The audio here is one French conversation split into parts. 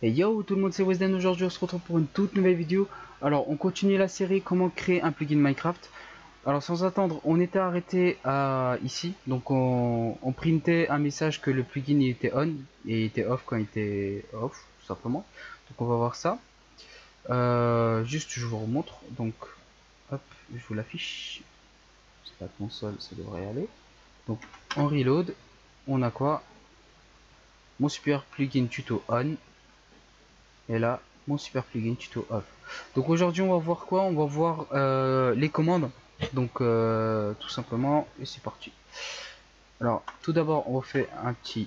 Et yo tout le monde, c'est Wesden. Aujourd'hui on se retrouve pour une toute nouvelle vidéo. Alors on continue la série comment créer un plugin Minecraft. Alors sans attendre, on était arrêté à ici. Donc on printait un message que le plugin il était on et il était off quand il était off, tout simplement. Donc on va voir ça. Juste je vous remontre. Donc hop, je vous l'affiche. C'est la console, ça devrait aller. Donc en reload, on a quoi? Mon super plugin tuto on. Et là, mon super plugin tuto off. Donc aujourd'hui, on va voir quoi? On va voir les commandes. Donc tout simplement, et c'est parti. Alors, tout d'abord, on fait un petit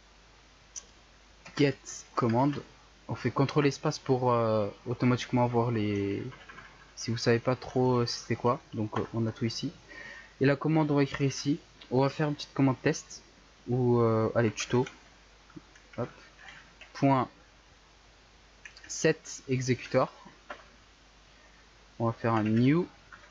get commande. On fait CTRL espace pour automatiquement voir les. Si vous savez pas trop c'était quoi, donc on a tout ici. Et la commande, on va écrire ici. On va faire une petite commande test ou allez tuto. Hop. Point set executor. On va faire un new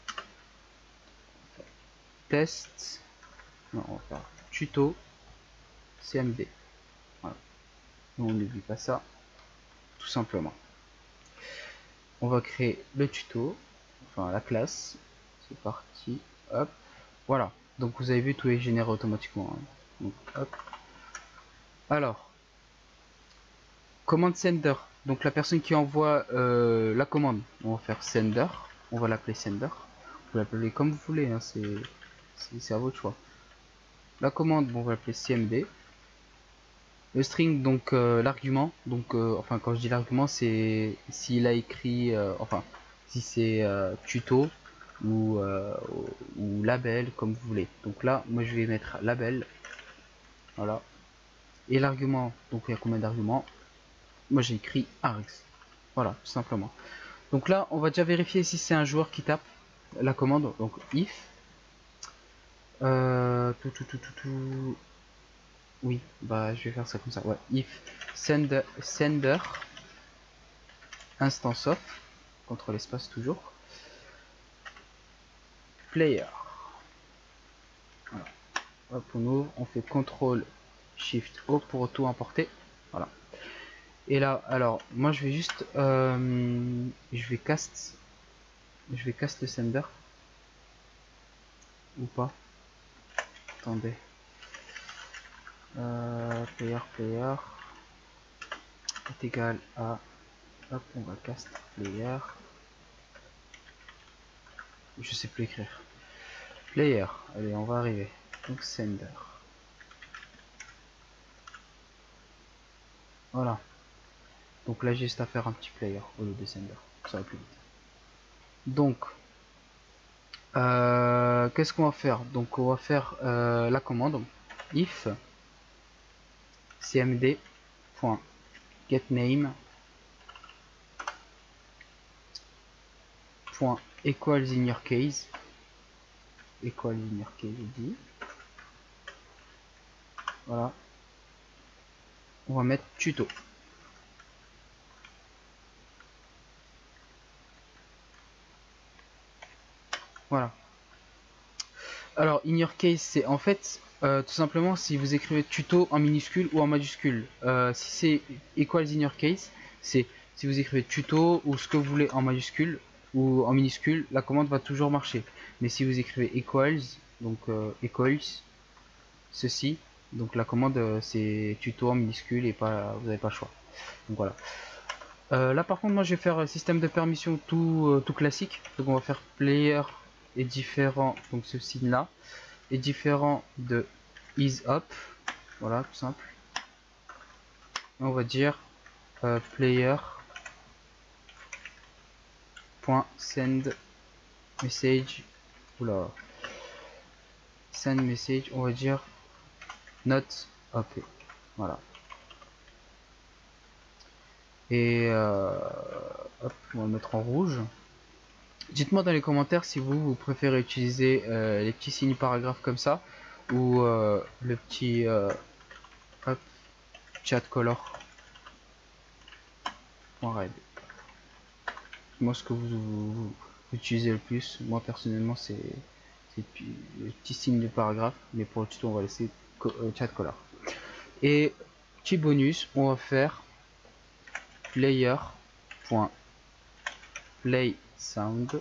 test. Non, on va faire tuto CMD. Voilà. On n'oublie pas ça, tout simplement. On va créer le tuto, enfin la classe. C'est parti. Hop. Voilà. Donc vous avez vu, tout est généré automatiquement. Hein. Donc, hop. Alors, commande sender. Donc la personne qui envoie la commande, on va faire sender. On va l'appeler sender. Vous l'appelez comme vous voulez. Hein. C'est à votre choix. La commande, bon, on va l'appeler CMD. Le string, donc l'argument, donc enfin quand je dis l'argument, c'est s'il a écrit, enfin si c'est tuto ou label comme vous voulez. Donc là, moi je vais mettre label, voilà. Et l'argument, donc il y a combien d'arguments? Moi j'ai écrit args, voilà, tout simplement. Donc là, on va déjà vérifier si c'est un joueur qui tape la commande. Donc if oui, bah je vais faire ça comme ça. Ouais, if sender instance of, contre l'espace toujours, player. Voilà. Hop, on ouvre, on fait CTRL SHIFT O pour tout importer. Voilà. Et là, alors, moi je vais juste, je vais cast le sender ou pas. Attendez. Player est égal à, hop, on va cast player. Je sais plus écrire. Player, allez, on va arriver. Donc sender. Voilà. Donc là, j'ai juste à faire un petit player au lieu de sender. Ça va plus vite. Donc, qu'est-ce qu'on va faire? Donc, on va faire la commande if cmd.getName equals in your case dit. Voilà. On va mettre tuto. Voilà. Alors, in your case, c'est en fait tout simplement si vous écrivez tuto en minuscule ou en majuscule. Si c'est equals in your case, c'est si vous écrivez tuto ou ce que vous voulez en majuscule ou en minuscule, la commande va toujours marcher. Mais si vous écrivez equals, donc equals, ceci, donc la commande c'est tuto en minuscule et pas, vous n'avez pas le choix. Donc voilà. Là par contre moi je vais faire système de permission tout classique. Donc on va faire player est différent, donc ce signe là est différent de is up, voilà tout simple. Et on va dire player send message, oula, send message, on va dire not up, voilà. Et hop, on va le mettre en rouge. Dites-moi dans les commentaires si vous préférez utiliser les petits signes paragraphes comme ça ou le petit hop, chat color .red. Moi ce que vous utilisez le plus, moi personnellement c'est le petit signe de paragraphe, mais pour le tuto on va laisser chat color. Et petit bonus, on va faire player.play sound.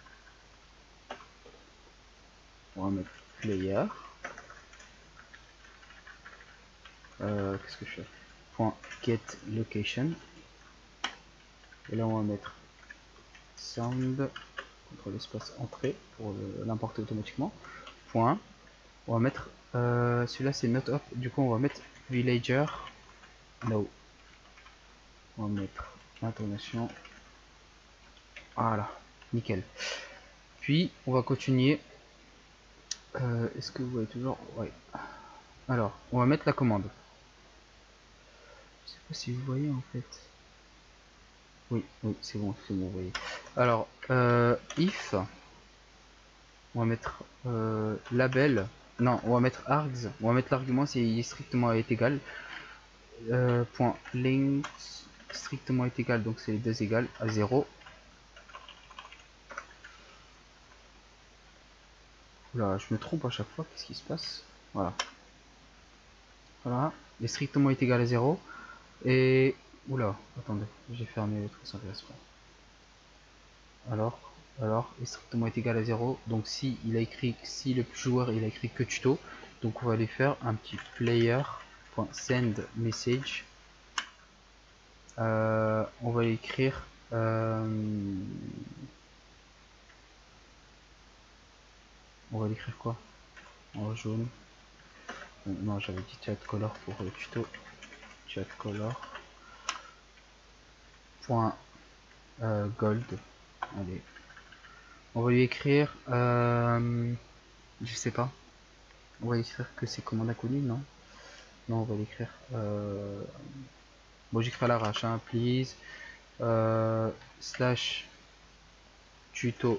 On va mettre player. Qu'est-ce que je fais? .get location. Et là on va mettre sound contre l'espace entrée pour l'importer automatiquement. Point. On va mettre celui-là c'est not up. Du coup on va mettre villager. No. On va mettre intonation. Voilà, nickel. Puis on va continuer. Est-ce que vous voyez toujours? Ouais. Alors, on va mettre la commande. Je sais pas si vous voyez en fait. Oui, oui, c'est bon, vous voyez. Alors, if, on va mettre label. Non, on va mettre args. On va mettre l'argument si strictement est égal. Point length strictement est égal, donc c'est les deux égales à 0. Là, je me trompe à chaque fois. Qu'est-ce qui se passe? Voilà. Voilà. Et strictement est égal à 0. Et oula, attendez, j'ai fermé le truc sans faire exprès. Alors, est strictement est égal à 0. Donc si il a écrit, si le joueur il a écrit que tuto, donc on va aller faire un petit player.send message. On va écrire on va l'écrire quoi en jaune. Non, j'avais dit chat color pour le tuto. Chat color point gold. Allez, on va lui écrire je sais pas. On va écrire que c'est commande inconnue, non? Non, on va l'écrire. Bon, j'écris à l'arrache, hein, please. Slash tuto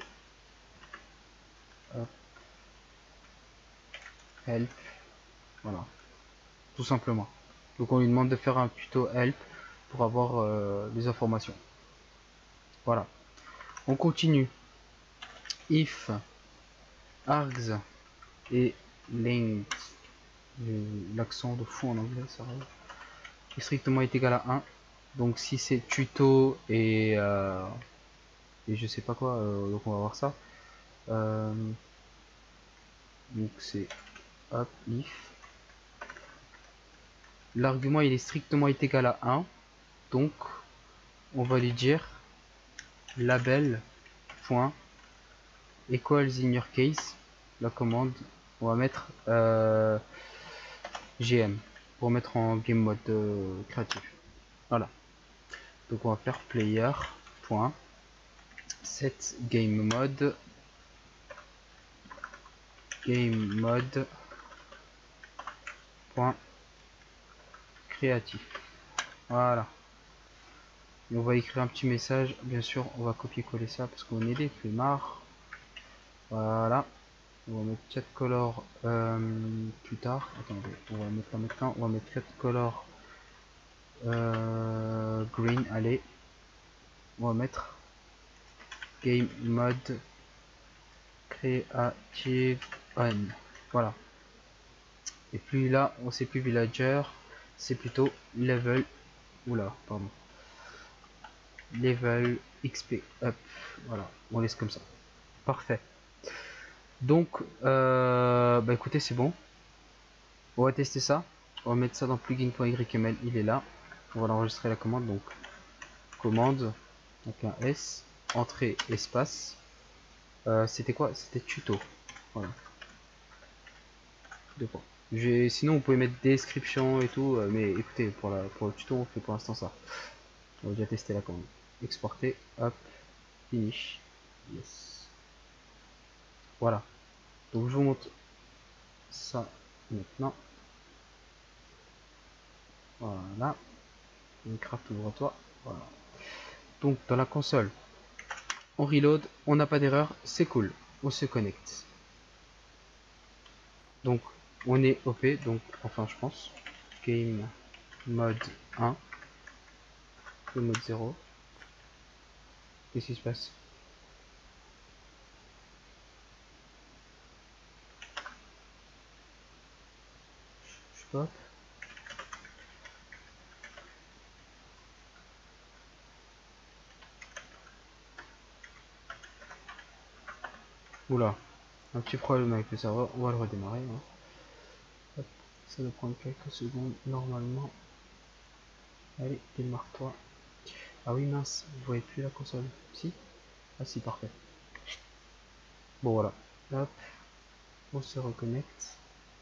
help. Voilà, tout simplement. Donc on lui demande de faire un tuto help pour avoir les informations. Voilà. On continue. If args et length, l'accent de fou en anglais, ça arrive, est strictement est égal à 1. Donc si c'est tuto et je sais pas quoi, donc on va voir ça. Donc c'est hop if l'argument il est strictement est égal à 1, donc on va lui dire label point equals in your case, la commande on va mettre GM pour mettre en game mode créatif. Voilà, donc on va faire player point set game mode point créatif. Voilà, et on va écrire un petit message, bien sûr on va copier-coller ça parce qu'on est des flemmards. Voilà, on va mettre chat color plus tard. Attendez, on va mettre là maintenant. On va mettre chat color green. Allez, on va mettre game mode creative on. Voilà. Et puis là, on sait plus villager, c'est plutôt level. Oula, pardon. Level XP up. Voilà, on laisse comme ça. Parfait. Donc, bah écoutez, c'est bon. On va tester ça. On va mettre ça dans plugin.yml. Il est là. On va l'enregistrer la commande. Donc, commande. Donc un S. Entrée espace. C'était quoi? C'était tuto. Voilà. Deux points. Sinon, vous pouvez mettre description et tout. Mais écoutez, pour le tuto, on fait pour l'instant ça. On va déjà tester la commande. Exporter. Hop. Finish. Yes. Voilà. Donc, je vous montre ça maintenant. Voilà. Minecraft ouvre-toi. Voilà. Donc dans la console, on reload, on n'a pas d'erreur, c'est cool. On se connecte. Donc on est OP, donc enfin je pense. Game mode 1. Le mode 0. Qu'est-ce qui se passe? Je sais pas. Oula, un petit problème avec le serveur, on va le redémarrer. Hein. Hop, ça va prendre quelques secondes normalement. Allez, démarre-toi. Ah oui, mince, vous voyez plus la console. Si? Ah si, parfait. Bon voilà. Hop, on se reconnecte.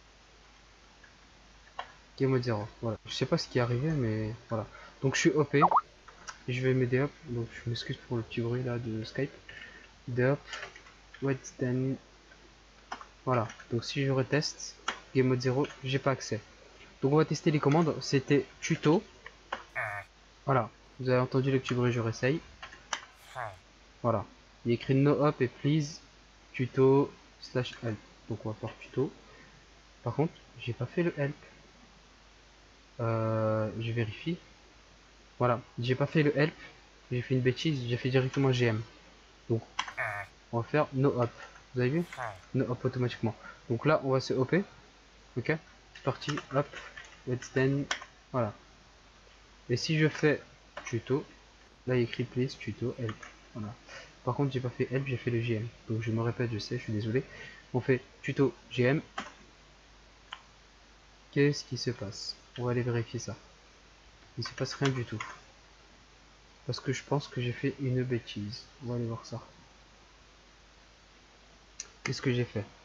Game mode 0. Voilà. Je sais pas ce qui est arrivé, mais voilà. Donc je suis OP. Je vais m'aider up. Donc je m'excuse pour le petit bruit là de Skype. Up. Wait then. Voilà. Donc si je reteste, Game mode 0, j'ai pas accès. Donc on va tester les commandes. C'était tuto. Voilà. Vous avez entendu le petit bruit, je réessaye. Voilà. Il est écrit no up et please tuto slash help. Donc on va faire tuto. Par contre, j'ai pas fait le help. Je vérifie. Voilà, j'ai pas fait le help. J'ai fait une bêtise, j'ai fait directement GM. Donc on va faire no up. Vous avez vu? No up automatiquement. Donc là on va se op. Ok, c'est parti. Hop. Let's then. Voilà. Et si je fais tuto, là il y a écrit please tuto help. Voilà. Par contre j'ai pas fait help, j'ai fait le GM. Donc je me répète, je sais, je suis désolé. On fait tuto GM. Qu'est-ce qui se passe? On va aller vérifier ça. Il se passe rien du tout. Parce que je pense que j'ai fait une bêtise. On va aller voir ça. Qu'est-ce que j'ai fait?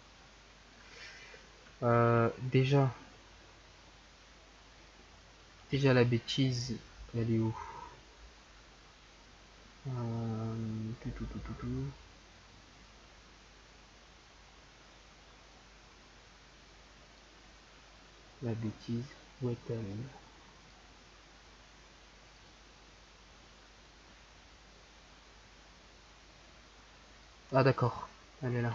Déjà la bêtise, elle est où? Tout. La bêtise, où est-elle? Ah d'accord, elle est là.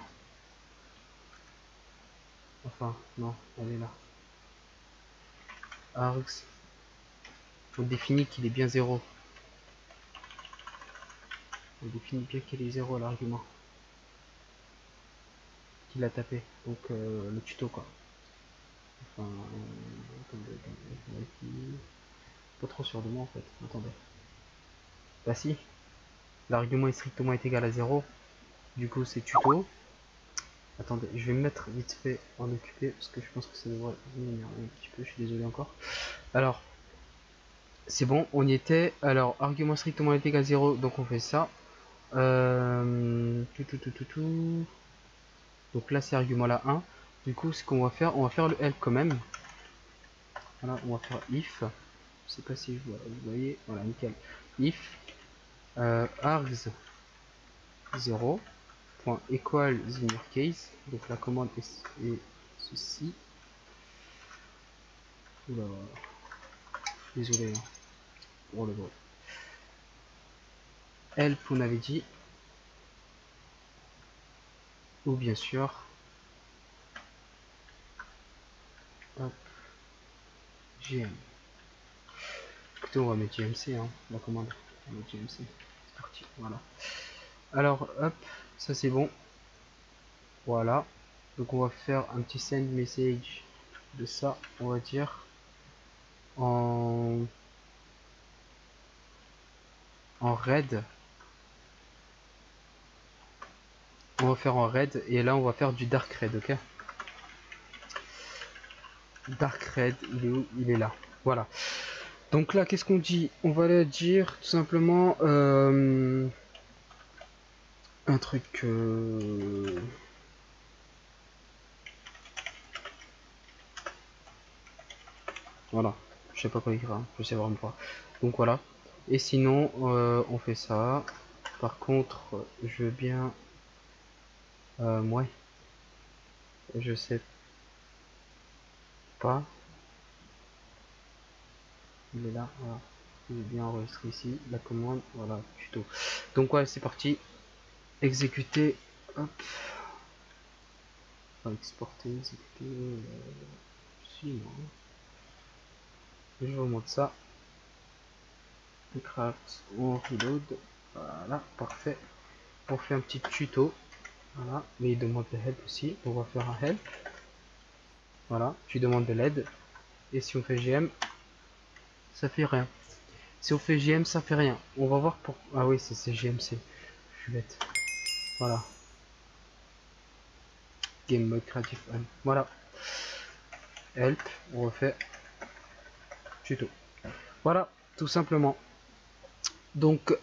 Enfin, non, elle est là. Args, on définit qu'il est bien 0. On définit bien qu'il est 0 l'argument qu'il a tapé. Donc le tuto quoi. Enfin, attendez. Pas trop sûr de moi en fait. Attendez. Bah si, l'argument est strictement égal à 0. Du coup c'est tuto. Attendez, je vais me mettre vite fait en occupé parce que je pense que ça devrait m'énerver un petit peu, je suis désolé encore. Alors, c'est bon, on y était. Alors, argument strictement égal à 0, donc on fait ça. Tout. Donc là, c'est argument là 1. Du coup, ce qu'on va faire, on va faire le help quand même. Voilà, on va faire if. Je sais pas si vous voyez, voilà, nickel. If args 0 equal in your case. Donc la commande est ceci. Oula, désolé hein, pour le bruit. Help, on avait dit. Ou bien sûr. Hop, GM. Écoutez, on va mettre GMC, hein, la commande. On va mettre GMC. C'est parti, voilà. Alors, hop, ça c'est bon. Voilà. Donc on va faire un petit send message de ça, on va dire. En red. On va faire en red et là on va faire du dark red, ok. Dark red, il est où? Il est là. Voilà. Donc là, qu'est-ce qu'on dit? On va le dire tout simplement un truc. Voilà. Je sais pas quoi écrire, hein. Je sais vraiment pas. Donc voilà. Et sinon, on fait ça. Par contre, je veux bien. Ouais. Je sais pas. Il est là. Voilà. Il est bien enregistré ici. La commande. Voilà. Tuto. Donc ouais, c'est parti. Exécuter. Hop. Enfin, exporter. Exécuter. Suivant. Je vous montre ça. Craft. On reload. Voilà. Parfait. On fait un petit tuto. Voilà. Mais il demande de help aussi. On va faire un help. Voilà. Tu demandes de l'aide. Et si on fait GM, ça fait rien. Si on fait GM, ça fait rien. On va voir pour. Ah oui, c'est GMC. Je suis bête. Voilà. Game mode creative on. Voilà. Help, on refait. Tuto. Voilà, tout simplement. Donc,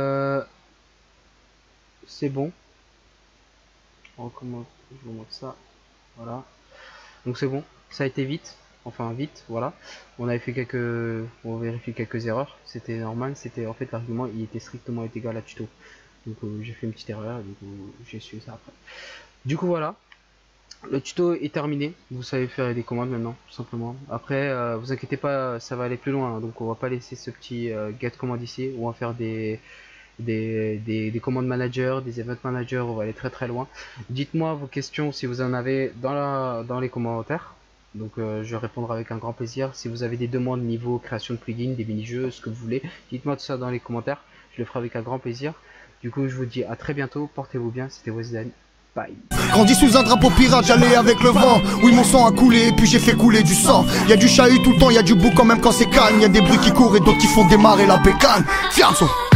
c'est bon. On recommence, je vous montre ça. Voilà. Donc c'est bon, ça a été vite. Enfin vite, voilà. On avait fait on vérifie quelques erreurs. C'était normal. C'était en fait l'argument, il était strictement égal à tuto. Donc j'ai fait une petite erreur. Du coup, j'ai su ça après. Du coup voilà. Le tuto est terminé, vous savez faire des commandes maintenant, tout simplement. Après, vous inquiétez pas, ça va aller plus loin, hein. Donc on va pas laisser ce petit get commande ici, on va faire des commandes manager, des event manager, on va aller très très loin. Dites-moi vos questions si vous en avez dans les commentaires. Donc je répondrai avec un grand plaisir. Si vous avez des demandes niveau création de plugins, des mini-jeux, ce que vous voulez, dites-moi tout ça dans les commentaires, je le ferai avec un grand plaisir. Du coup je vous dis à très bientôt, portez-vous bien, c'était Wesden. Bye. Grandi sous un drapeau pirate, j'allais avec le vent. Oui, mon sang a coulé et puis j'ai fait couler du sang. Y'a du chahut tout le temps, y'a du bouc quand même quand c'est calme. Y'a des bruits qui courent et d'autres qui font démarrer la bécane. Fianzo.